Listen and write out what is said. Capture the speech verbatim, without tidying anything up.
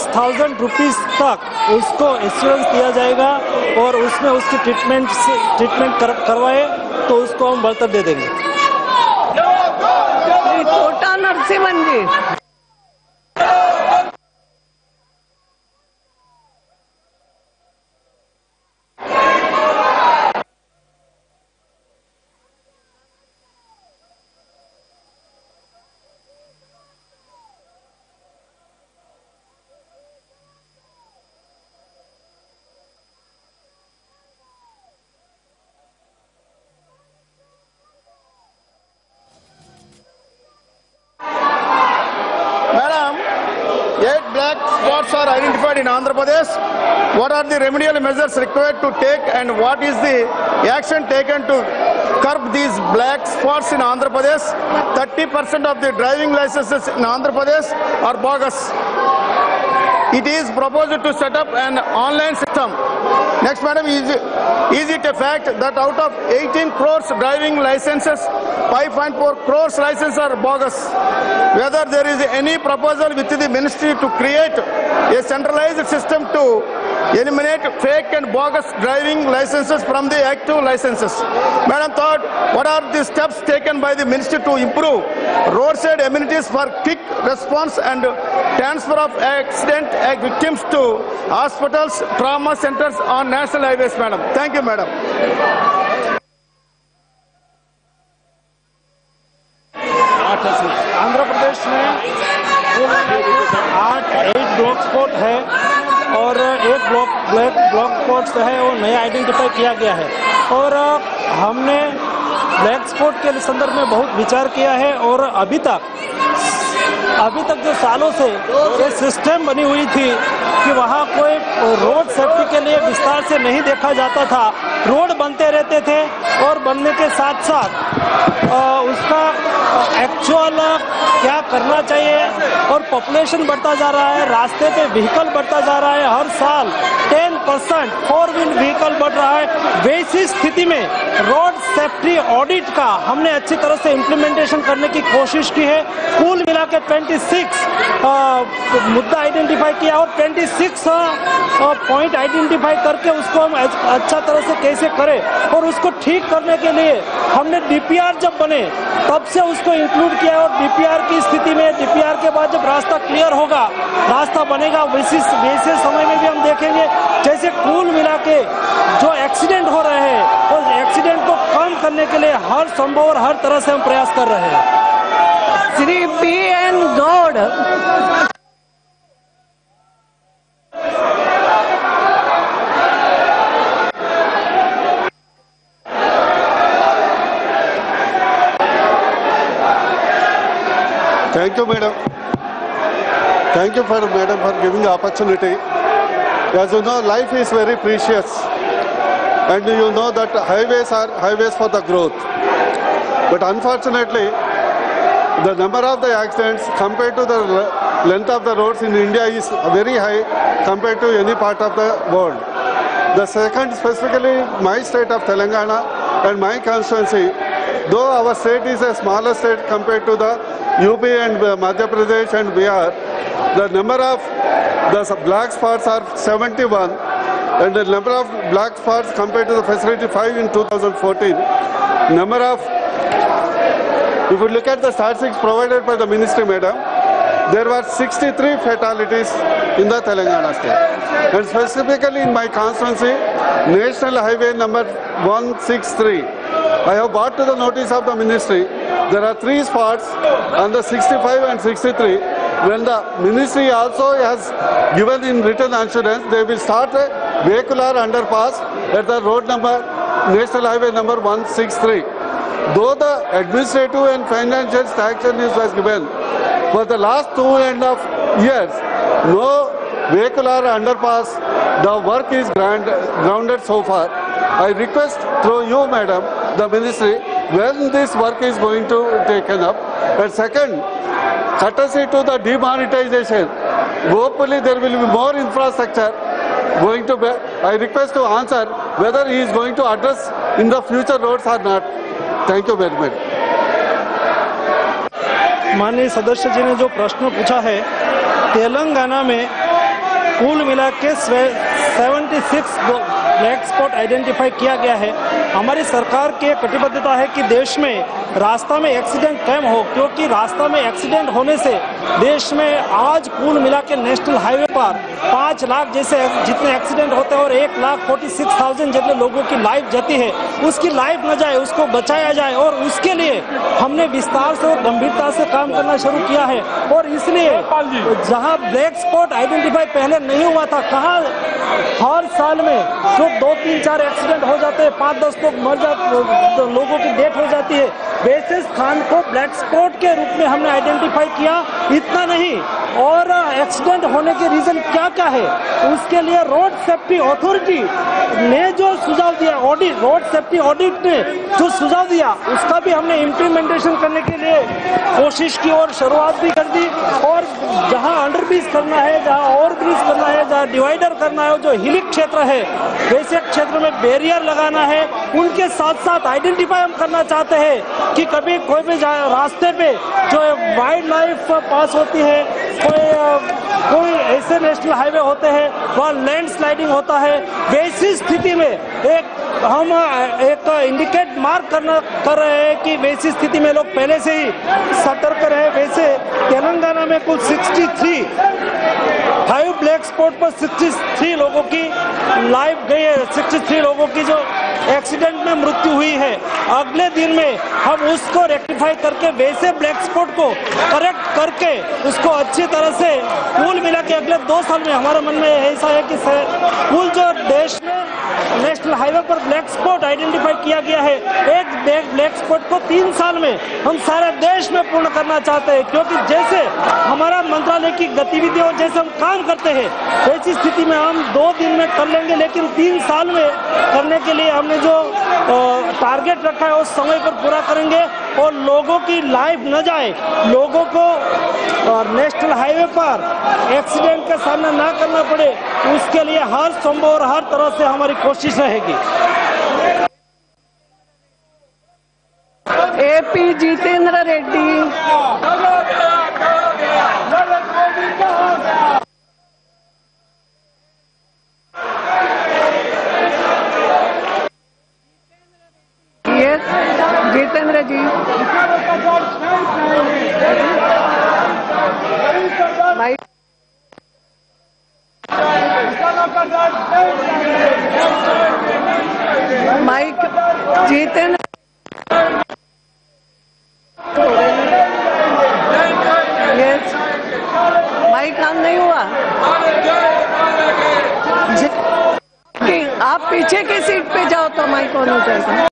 Thousand rupees तक उसको insurance दिया जाएगा और उसमें उसकी ट्रीटमेंट से ट्रीटमेंट कर, करवाए तो उसको हम बढ़तर दे देंगे। कोटा नरसिम्हन जी। Eight black spots are identified in Andhra Pradesh. What are the remedial measures required to take, and what is the action taken to curb these black spots in Andhra Pradesh? thirty percent of the driving licenses in Andhra Pradesh are bogus. It is proposed to set up an online system. Next, madam, is, is it a fact that out of eighteen crores driving licenses, five point four crores licenses are bogus? Whether there is any proposal with the ministry to create a centralized system to eliminate fake and bogus driving licenses from the active licenses. Madam, third, what are the steps taken by the ministry to improve roadside amenities for quick response and transfer of accident victims to hospitals, trauma centers on national highways, madam? Thank you, madam. Andhra Pradesh में आठ eight block spot है और एक block black block spots है वो नया identify किया गया है और हमने ब्लैक स्पॉट के संदर्भ में बहुत विचार किया है और अभी तक अभी तक जो सालों से ये सिस्टम बनी हुई थी कि वहाँ कोई रोड सेफ्टी के लिए विस्तार से नहीं देखा जाता था। रोड बनते रहते थे और बनने के साथ साथ उसका एक्चुअल क्या करना चाहिए और पॉपुलेशन बढ़ता जा रहा है, रास्ते पे व्हीकल बढ़ता जा रहा है, हर साल ten percent four wheel vehicle बढ़ रहा है। वैसी स्थिति में रोड सेफ्टी ऑडिट का हमने अच्छी तरह से इम्प्लीमेंटेशन करने की कोशिश की है। कुल मिला के छब्बीस मुद्दा आइडेंटिफाई किया और छब्बीस पॉइंट आइडेंटिफाई करके उसको हम अच्छा तरह से कैसे करें और उसको ठीक करने के लिए हमने डीपीआर जब बने तब से उसको इंक्लूड किया और डीपीआर की स्थिति में डीपीआर के बाद जब रास्ता क्लियर होगा, रास्ता बनेगा, वैसे वैसे समय में भी हम देखेंगे जैसे कुल मिला के जो एक्सीडेंट हो रहे हैं उस एक्सीडेंट को कम करने के लिए हर संभव और हर तरह से हम प्रयास कर रहे हैं। Shri P N Gaur. Thank you, madam. Thank you for madam for giving the opportunity. As you know, life is very precious, and you know that highways are highways for the growth. But unfortunately, the number of the accidents compared to the length of the roads in India is very high compared to any part of the world. The second, specifically my state of Telangana and my constituency, though our state is a smaller state compared to the U P and Madhya Pradesh and Bihar, the number of the black spots are seventy-one, and the number of black spots compared to the facility five in two thousand fourteen. Number of, if you look at the statistics provided by the ministry, madam, there were sixty-three fatalities in the Telangana state, and specifically in my constituency, National Highway number one sixty-three. I have brought to the notice of the ministry. There are three spots on the sixty-five and sixty-three. When the ministry also has given in written assurance, they will start a vehicular underpass at the road number, National Highway number one sixty-three. Though the administrative and financial sanction is was given, for the last two and a half years, no vehicular underpass, the work is grand, grounded so far. I request through you, madam, the ministry, when this work is going to taken up. And second, courtesy to the demonetization, hopefully there will be more infrastructure going to be. I request to answer whether he is going to address in the future roads or not. Thank you very much. माननीय सदस्य जी ने जो प्रश्न पूछा है, तेलंगाना में कुल मिला के seventy six black spot identify किया गया है। हमारी सरकार की कटिबद्धता है कि देश में रास्ता में एक्सीडेंट कम हो, क्योंकि रास्ता में एक्सीडेंट होने से देश में आज कुल मिला के नेशनल हाईवे पर पाँच लाख जैसे जितने एक्सीडेंट होते हैं और एक लाख फोर्टी सिक्स थाउजेंड जितने लोगों की लाइफ जाती है, उसकी लाइफ न जाए, उसको बचाया जाए। और उसके लिए हमने विस्तार से और गंभीरता से काम करना शुरू किया है। और इसलिए जहां ब्लैक स्पॉट आइडेंटिफाई पहले नहीं हुआ था, कहाँ हर साल में जो दो तीन चार एक्सीडेंट हो जाते हैं, पाँच दस लोग मर जाते, लोगों की डेथ हो जाती है, वैसे स्थान को ब्लैक स्पॉट के रूप में हमने आइडेंटिफाई किया। इतना नहीं, और एक्सीडेंट होने के रीजन क्या क्या है, उसके लिए रोड सेफ्टी अथॉरिटी ने जो सुझाव दिया, ऑडिट रोड सेफ्टी ऑडिट ने जो सुझाव दिया, उसका भी हमने इम्प्लीमेंटेशन करने के लिए कोशिश की और शुरुआत भी कर दी। और जहां अंडरब्रिज करना है, जहां ओवरब्रिज करना है, जहां डिवाइडर करना है, जो हिली क्षेत्र है वैसे क्षेत्र में बैरियर लगाना है। उनके साथ साथ आइडेंटिफाई हम करना चाहते हैं कि कभी कोई भी रास्ते पे जो वाइल्ड लाइफ पास होती है, कोई कोई ऐसे नेशनल हाईवे होते हैं वहाँ लैंड स्लाइडिंग होता है, वैसी स्थिति में एक हम एक इंडिकेट मार्क करना कर रहे हैं कि वैसी स्थिति में लोग पहले से ही सतर्क रहे। वैसे तेलंगाना में कुल तिरसठ फाइव ब्लैक स्पॉट पर तिरसठ लोगों की लाइफ गई है, तिरसठ लोगों की जो एक्सीडेंट में मृत्यु हुई है। अगले दिन में हम उसको रेक्टिफाई करके वैसे ब्लैक स्पॉट को करेक्ट करके उसको अच्छी तरह से कुल मिला के अगले दो साल में हमारे मन में ऐसा है कि कुल जो देश में नेशनल हाईवे पर ब्लैक स्पॉट आइडेंटिफाई किया गया है, एक ब्लैक स्पॉट को तीन साल में हम सारे देश में पूर्ण करना चाहते हैं। क्योंकि जैसे हमारा मंत्रालय की गतिविधियों जैसे हम काम करते हैं, वैसी स्थिति में हम दो दिन में कर लेंगे, लेकिन तीन साल में करने के लिए हमने जो टारगेट रखा है उस समय पर पूरा करेंगे और लोगों की लाइफ न जाए, लोगों को नेशनल हाईवे पर एक्सीडेंट का सामना ना करना पड़े, उसके लिए हर संभव और हर तरह से हमारी कोशिश रहेगी। AP Jitendra Reddy. Yes Jitendra ji. Mike mike Jitendra. Yes mike काम नहीं हुआ। आप पीछे की सीट पे जाओ तो माइक ऑन हो जाएगा।